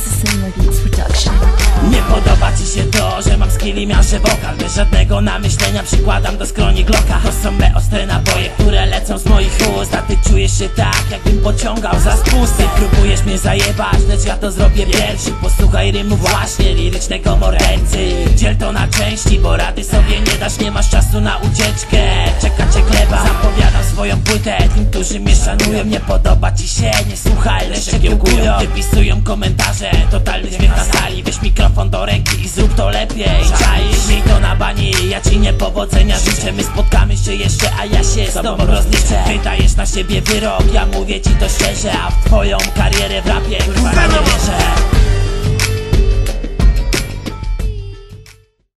Cinema Beats Production. Nie podoba ci się to, że mam skilli, miażdżę wokal. Bez żadnego namyślenia przykładam do skroni Glocka. To są me ostre naboje, które lecą z moich ust. A ty czujesz się tak, jakbym pociągał za spusty. Próbujesz mnie zajebać, lecz ja to zrobię pierwszy. Posłuchaj rymu właśnie lirycznego mordercy. Dziel to na części, bo rady sobie nie dasz. Nie masz czasu na ucieczkę, czeka cię gleba. Zapowiadam swoją płytę tym, którzy mnie szanują. Nie podoba ci się, nie słuchaj, lecz się kiełkują. Wypisują komentarze, totalny śmiech na sali. Weź mikrofon do ręki i zrób to lepiej. Czaisz, miej to na bani, ja ci niepowodzenia życzę. My spotkamy się jeszcze, a ja się z tobą rozliczę. Wydajesz na siebie wyrok, ja mówię ci to szczerze. A w twoją karierę w rapie